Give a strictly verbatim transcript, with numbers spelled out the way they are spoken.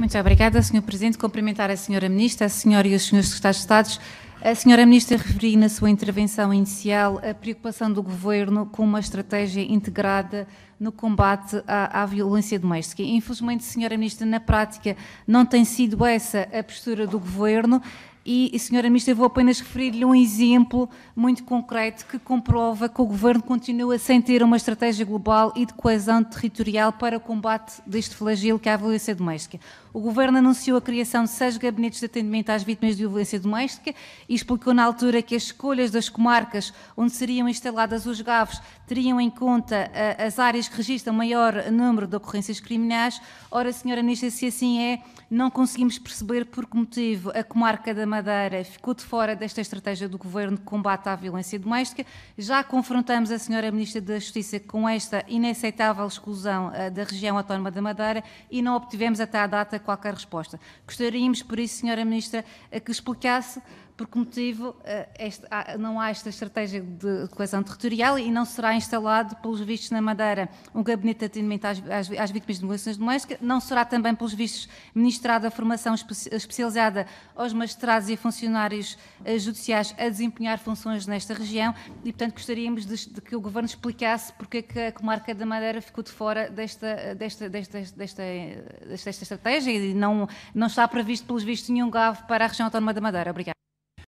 Muito obrigada, senhor Presidente. Cumprimentar a senhora Ministra, a senhora e os senhores Secretários de Estado. A senhora Ministra referiu na sua intervenção inicial a preocupação do Governo com uma estratégia integrada no combate à, à violência doméstica. Infelizmente, senhora Ministra, na prática não tem sido essa a postura do Governo. E, senhora Ministra, eu vou apenas referir-lhe um exemplo muito concreto que comprova que o Governo continua sem ter uma estratégia global e de coesão territorial para o combate deste flagelo que é a violência doméstica. O Governo anunciou a criação de seis gabinetes de atendimento às vítimas de violência doméstica e explicou na altura que as escolhas das comarcas onde seriam instaladas os G A Vs teriam em conta uh, as áreas que registram maior número de ocorrências criminais. Ora, senhora Ministra, se assim é, não conseguimos perceber por que motivo a comarca da Madeira ficou de fora desta estratégia do Governo de combate à violência doméstica. Já confrontamos a senhora Ministra da Justiça com esta inaceitável exclusão uh, da região autónoma da Madeira e não obtivemos até à data qualquer resposta. Gostaríamos, por isso, senhora Ministra, que explicasse por que motivo este, não há esta estratégia de coesão territorial e não será instalado, pelos vistos, na Madeira, um gabinete de atendimento às, às, às vítimas de violência doméstica, não será também, pelos vistos, ministrada a formação espe especializada aos magistrados e funcionários uh, judiciais a desempenhar funções nesta região e, portanto, gostaríamos de, de que o Governo explicasse porque é que a comarca da Madeira ficou de fora desta, desta, desta, desta, desta, desta estratégia e não, não está previsto, pelos vistos, nenhum G A V para a região autónoma da Madeira. Obrigada.